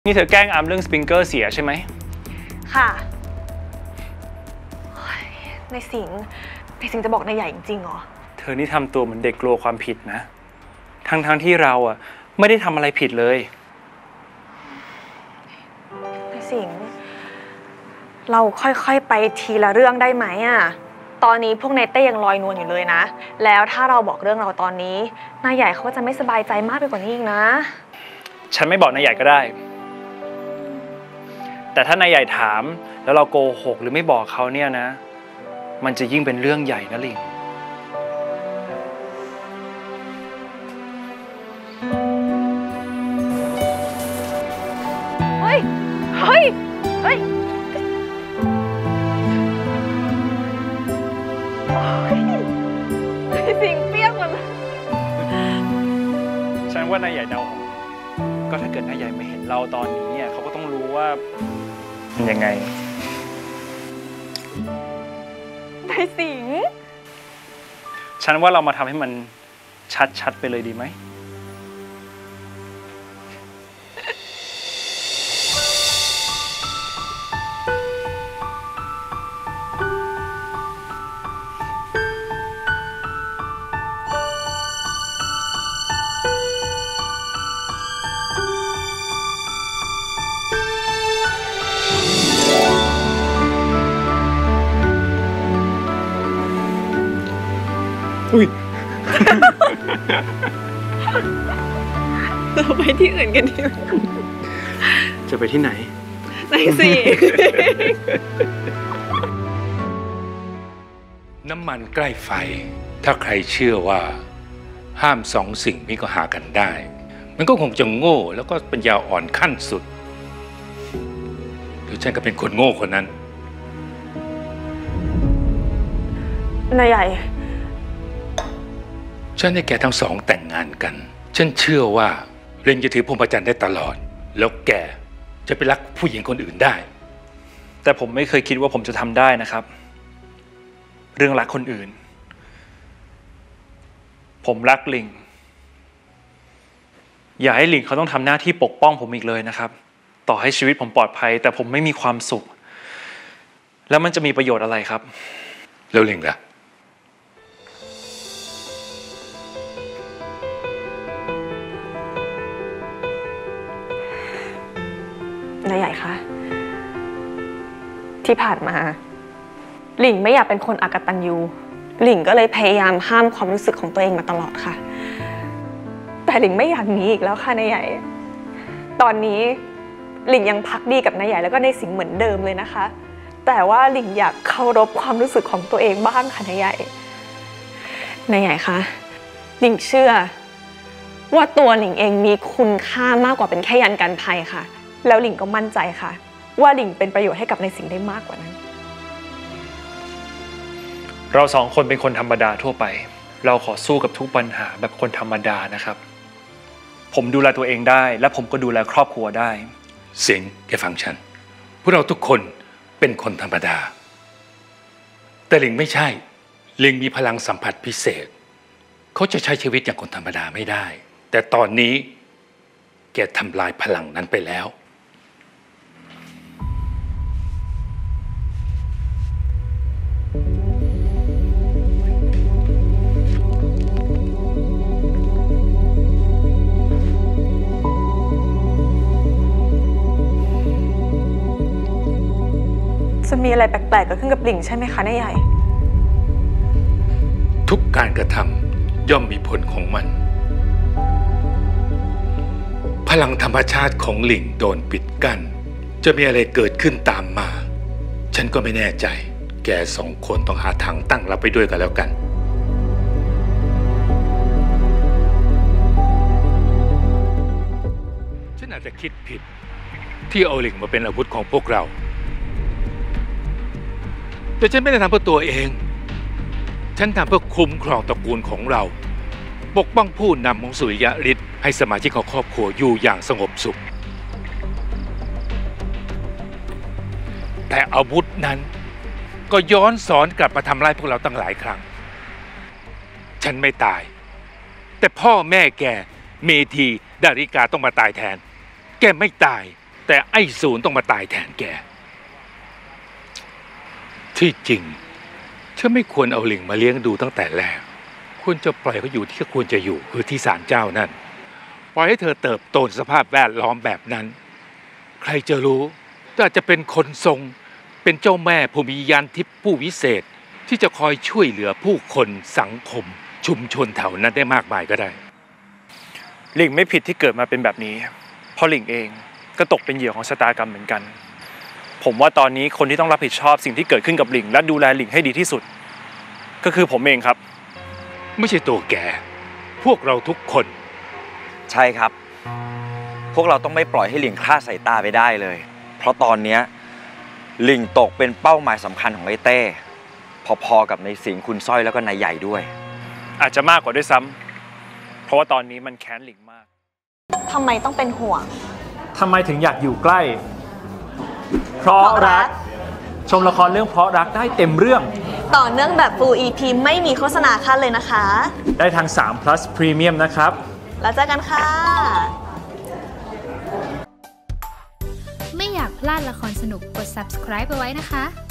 นี่เธอแกล้งอามเรื่องสปริงเกอร์เสียใช่ไหมค่ะในสิงจะบอกนายใหญ่จริงๆเหรอเธอนี่ทำตัวเหมือนเด็กกลัวความผิดนะทั้งที่เราอ่ะไม่ได้ทำอะไรผิดเลยในสิงเราค่อยๆไปทีละเรื่องได้ไหมอ่ะตอนนี้พวกนายเต้ยังลอยนวลอยู่เลยนะแล้วถ้าเราบอกเรื่องเราตอนนี้นายใหญ่เขาก็จะไม่สบายใจมากไปกว่านี้อีกนะฉันไม่บอกนายใหญ่ก็ได้แต่ถ้านายใหญ่ถามแล้วเราโกหกหรือไม่บอกเขาเนี่ยนะมันจะยิ่งเป็นเรื่องใหญ่นะลิงเฮ้ยสิ่งเปี้ยงมันฉันว่านายใหญ่เดาก็ถ้าเกิดนายใหญ่ไม่เห็นเราตอนนี้เนี่ยเขาก็ต้องรู้ว่ามันยังไงนายสิงฉันว่าเรามาทำให้มันชัดๆไปเลยดีไหมอุ้ยเราไปที่อื่นกันดีไหมจะไปที่ไหนไหนสิน้ำมันใกล้ไฟถ้าใครเชื่อว่าห้ามสองสิ่งนี้ก็หากันได้มันก็คงจะโง่แล้วก็ปัญญาอ่อนขั้นสุดหรือฉันก็เป็นคนโง่คนนั้นนายใหญ่ฉันให้แกทั้งสองแต่งงานกันฉันเชื่อว่าเรนจะถือพรหมจรรย์ได้ตลอดแล้วแกจะไปรักผู้หญิงคนอื่นได้แต่ผมไม่เคยคิดว่าผมจะทำได้นะครับเรื่องรักคนอื่นผมรักลิงอย่าให้ลิงเขาต้องทำหน้าที่ปกป้องผมอีกเลยนะครับต่อให้ชีวิตผมปลอดภัยแต่ผมไม่มีความสุขแล้วมันจะมีประโยชน์อะไรครับแล้วลิงล่ะนายใหญ่คะที่ผ่านมาหลิงไม่อยากเป็นคนอกตัญญูหลิงก็เลยพยายามห้ามความรู้สึกของตัวเองมาตลอดค่ะแต่หลิงไม่อยากหนีอีกแล้วค่ะนายใหญ่ตอนนี้หลิงยังพักดีกับนายใหญ่แล้วก็ในสิ่งเหมือนเดิมเลยนะคะแต่ว่าหลิงอยากเคารพความรู้สึกของตัวเองบ้างค่ะนายใหญ่คะหลิงเชื่อว่าตัวหลิงเองมีคุณค่ามากกว่าเป็นแค่ยันกันภัยค่ะแล้วหลิงก็มั่นใจค่ะว่าหลิงเป็นประโยชน์ให้กับในสิ่งได้มากกว่านั้นเราสองคนเป็นคนธรรมดาทั่วไปเราขอสู้กับทุกปัญหาแบบคนธรรมดานะครับผมดูแลตัวเองได้และผมก็ดูแลครอบครัวได้เสียงแกฟังฉันพวกเราทุกคนเป็นคนธรรมดาแต่ลิงไม่ใช่ลิงมีพลังสัมผัสพิเศษเขาจะใช้ชีวิตอย่างคนธรรมดาไม่ได้แต่ตอนนี้แกทำลายพลังนั้นไปแล้วจะมีอะไรแปลกๆเกิดขึ้นกับหลิงใช่ไหมคะนายใหญ่ทุกการกระทำย่อมมีผลของมันพลังธรรมชาติของหลิงโดนปิดกั้นจะมีอะไรเกิดขึ้นตามมาฉันก็ไม่แน่ใจแกสองคนต้องหาทางตั้งรับไปด้วยกันแล้วกันฉันอาจจะคิดผิดที่เอาหลิงมาเป็นอาวุธของพวกเราแต่ฉันไม่ได้ทำเพื่อตัวเองฉันทำเพื่อคุ้มครองตระกูลของเราปกป้องผู้นำของสุริยะฤทธิ์ให้สมาชิกของครอบครัวอยู่อย่างสงบสุขแต่อาวุธนั้นก็ย้อนสอนกลับมาทำร้ายพวกเราตั้งหลายครั้งฉันไม่ตายแต่พ่อแม่แกเมธีดาริกาต้องมาตายแทนแกไม่ตายแต่ไอ้ศูนย์ต้องมาตายแทนแกที่จริงฉันไม่ควรเอาหลิงมาเลี้ยงดูตั้งแต่แรกควรจะปล่อยเขาอยู่ที่ควรจะอยู่คือที่ศาลเจ้านั่นปล่อยให้เธอเติบโตในสภาพแวดล้อมแบบนั้นใครจะรู้อาจจะเป็นคนทรงเป็นเจ้าแม่ผู้มียานทิพย์ผู้วิเศษที่จะคอยช่วยเหลือผู้คนสังคมชุมชนแถวนั้นได้มากมายก็ได้หลิงไม่ผิดที่เกิดมาเป็นแบบนี้เพราะหลิงเองก็ตกเป็นเหยื่อของชะตากรรมเหมือนกันผมว่าตอนนี้คนที่ต้องรับผิดชอบสิ่งที่เกิดขึ้นกับหลิงและดูแลหลิงให้ดีที่สุดก็คือผมเองครับไม่ใช่ตัวแกพวกเราทุกคนใช่ครับพวกเราต้องไม่ปล่อยให้หลิงคลาดสายตาไปได้เลยเพราะตอนนี้หลิงตกเป็นเป้าหมายสำคัญของไอ้เต้พอๆกับในสิงห์คุณสร้อยแล้วก็นายใหญ่ด้วยอาจจะมากกว่าด้วยซ้ำเพราะว่าตอนนี้มันแค้นหลิงมากทำไมต้องเป็นห่วงทำไมถึงอยากอยู่ใกล้เพราะรักชมละครเรื่องเพราะรักได้เต็มเรื่องต่อเนื่องแบบ Full EP ไม่มีโฆษณาขั้นเลยนะคะได้ทาง3 plus Premium นะครับแล้วเจอกันค่ะไม่อยากพลาดละครสนุกกด subscribe เอาไว้นะคะ